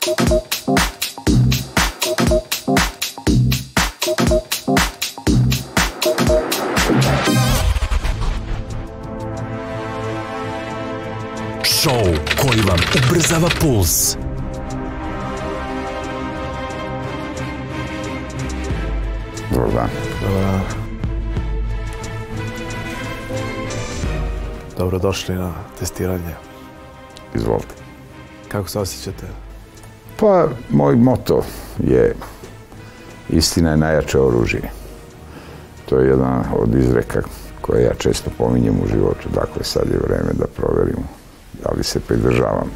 Šou koji vam ubrzava puls. Dobar dan. Dobar dan. Dobrodošli na testiranje. Izvolite. Kako se osjećate? Pa, moj moto je istina je najjače oružje. To je jedna od izreka koje ja često pominjem u životu. Dakle, sad je vreme da proverimo da li se pridržavam.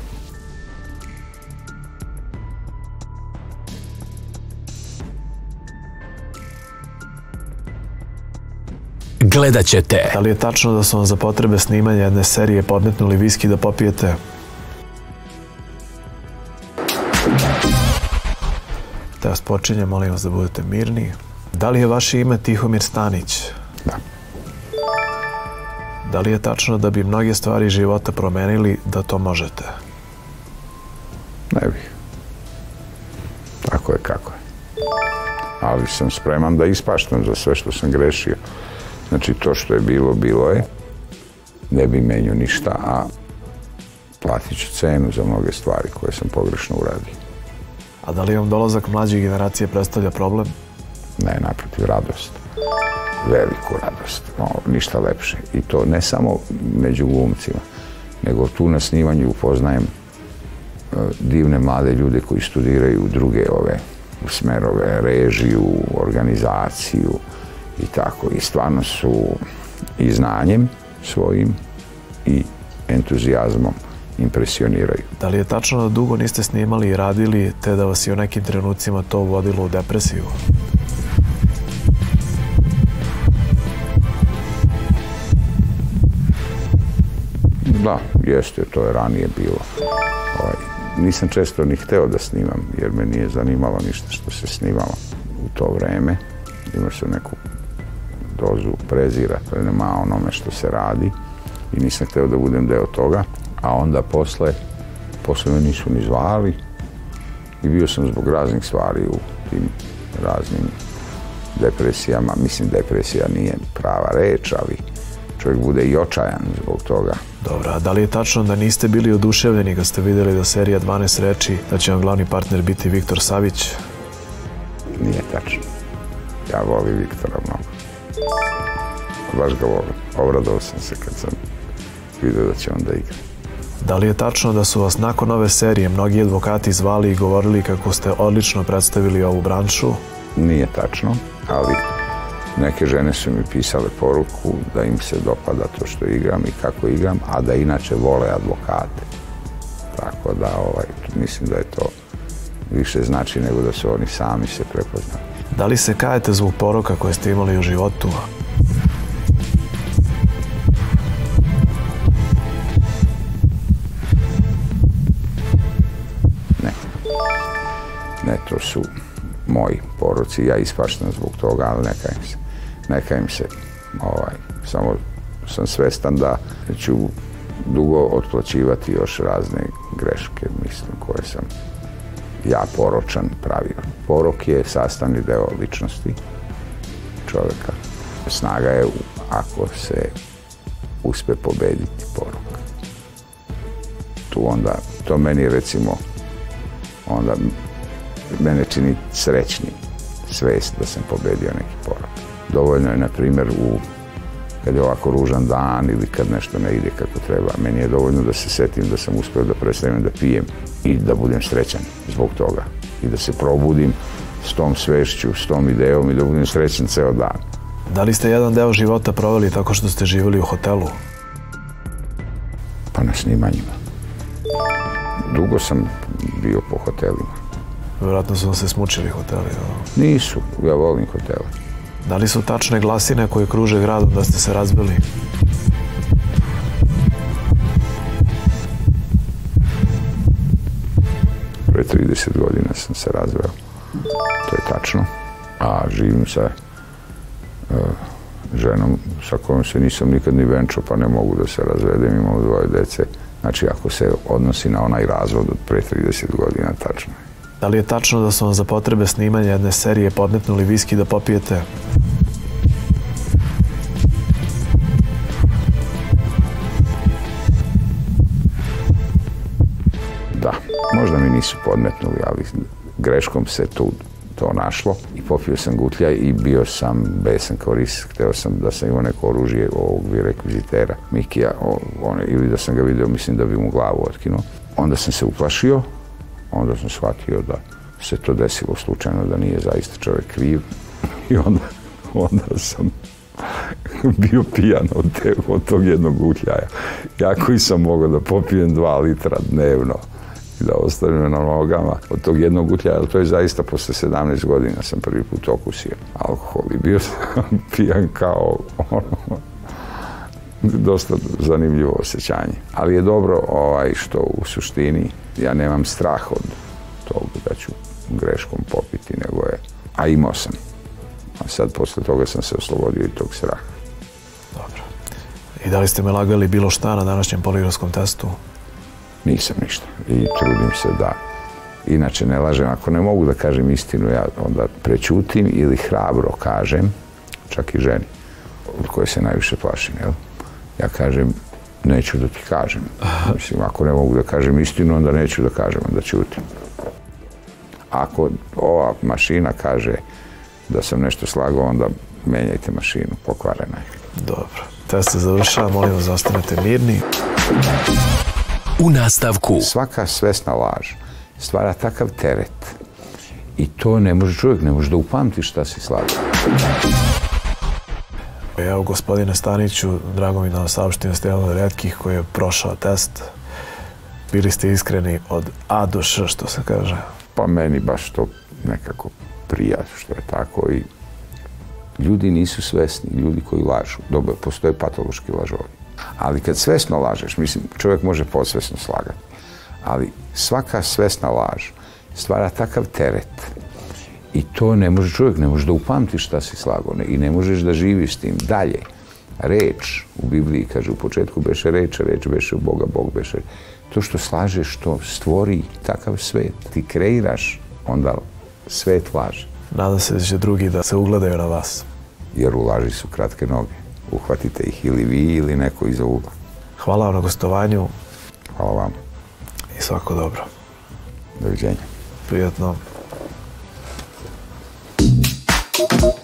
Gledat ćete. Da li je tačno da su vam za potrebe snimanja jedne serije podmetnuli viski da popijete? Test počinje, molim vas da budete mirni. Da li je vaše ime Tihomir Stanić? Da. Da li je tačno da bi mnoge stvari života promenili da to možete? Ne bih. Tako je kako je. Ali sam spreman da ispaštam za sve što sam grešio. Znači, to što je bilo, bilo je. Ne bi menio ništa, a platit ću cenu za mnoge stvari koje sam pogrešno uradio. A da li vam dolazak mlađe generacije predstavlja problem? Ne, naprotiv, radost. Veliku radost. Ništa lepše. I to ne samo među glumcima, nego tu na snimanju upoznajem divne mlade ljude koji studiraju druge smerove, režiju, organizaciju i tako. I stvarno su i znanjem svojim i entuzijazmom impresioniraju. Da li je tačno da dugo niste snimali i radili, te da vas je u nekim trenucima to vodilo u depresiju? Da, jeste, to je ranije bilo. Nisam često ni hteo da snimam, jer me nije zanimalo ništa što se snimalo u to vreme. Imao sam neku dozu prezira prema onome što se radi i nisam hteo da budem deo toga. A onda posle me nisu ni zvali i bio sam zbog raznih stvari u tim raznim depresijama. Mislim, depresija nije prava reč, ali čovjek bude i očajan zbog toga. Dobro, a da li je tačno da niste bili oduševljeni kad ste vidjeli da serija 12 reči, da će vam glavni partner biti Viktor Savić? Nije tačno. Ja volim Viktora mnogo. Baš ga volim. Obradovao sam se kad sam vidio da će on da igra. Da li je tačno da su vas nakon ove serije mnogi advokati zvali i govorili kako ste odlično predstavili ovu branšu? Nije tačno, ali neke žene su mi pisale poruku da im se dopada to što igram i kako igram, a da inače vole advokate. Tako da mislim da je to više znači nego da su oni sami se prepoznali. Da li se kajete zbog poroka koje ste imali u životu? Ne, to su moji poroci, ja ispaštam zbog toga, ali ne kajem se. Samo sam svestan da ću dugo otplaćivati još razne greške, mislim, koje sam ja poročan pravio. Porok je sastavni deo ličnosti čovjeka. Snaga je ako se uspe pobediti porok. Tu onda, to meni recimo, onda mene čini srećnim svest da sam pobedio neki porok. Dovoljno je, na primjer, kad je ovako ružan dan ili kad nešto ne ide kako treba, meni je dovoljno da se setim da sam uspio da prestanem da pijem i da budem srećan zbog toga. I da se probudim s tom svešću, s tom idejom i da budem srećan ceo dan. Da li ste jedan deo života proveli tako što ste živjeli u hotelu? Pa na snimanjima. Dugo sam bio po hotelima. Vjerojatno su vam se smučili hoteli. Nisu, ja volim hotele. Da li su tačne glasine koje kruže gradom da ste se razbili? Pre 30 godina sam se razveo. To je tačno. A živim sa ženom sa kojom se nisam nikad ni venčao, pa ne mogu da se razvedem, imamo 2 dece. Znači, ako se odnosi na onaj razvod od pre 30 godina, tačno je. Da li je tačno da su vam za potrebe snimanja jedne serije podmetnuli viski da popijete? Da, možda mi nisu podmetnuli, ali greškom se to našlo i popio sam gutljaj i bio sam besan kao ris. Hteo sam da sam imao neko oružje ovog rekvizitera Mikija, ili da sam ga vidio, mislim da bi mu glavu otkinuo. Onda sam se uplašio, onda sam shvatio da se to desilo slučajno, da nije zaista čovjek kriv i onda sam bio pijan od tog jednog gutljaja. Ja koji sam mogao da popijem 2 litra dnevno i da ostavim na nogama od tog jednog gutljaja, ali to je zaista posle 17 godina sam prvi put okusio alkohol i bio sam pijan kao dosta zanimljivo osjećanje. Ali je dobro što u suštini ja nemam strah od toga da ću greškom popiti, a imao sam. A sad posle toga sam se oslobodio i tog straha. Dobro. I da li ste me lagali bilo šta na današnjem poligrafskom testu? Nisam ništa. I trudim se da inače ne lažem. Ako ne mogu da kažem istinu, ja onda prećutim ili hrabro kažem, čak i ženi, od koje se najviše plašim, jel? Ja kažem, neću da ti kažem. Mislim, ako ne mogu da kažem istinu, onda neću da kažem, onda ćutim. Ako ova mašina kaže da sam nešto slagao, onda menjajte mašinu, pokvarena je. Dobro. Test se završava, molim vas da ostanete mirni. U nastavku. Svaka svesna laž stvara takav teret i to čovjek ne može da upamti šta si slagao. Evo, gospodine Staniću, drago mi da vam saopštim da ste jedan od retkih koji je prošao test. Bili ste iskreni od A do Š, što se kaže. Pa meni baš to nekako prija što je tako i ljudi nisu svesni, ljudi koji lažu. Dobro, postoje patološki lažovi. Ali kad svesno lažeš, mislim, čovjek može podsvesno slagati, ali svaka svesna laž stvara takav teret i to čovjek ne može da upamti šta si slagao i ne možeš da živiš s tim. Dalje, reč u Bibliji, kaže, u početku beše reč, reč beše u Boga, Bog beše. To što slažeš, to stvori takav svet. Ti kreiraš, onda svet laže. Nadam se da će drugi da se ugledaju na vas. Jer u laži su kratke noge. Uhvatite ih ili vi ili neko iza ugla. Hvala vam na gostovanju. Hvala vam. I svako dobro. Doviđenja. Prijatno.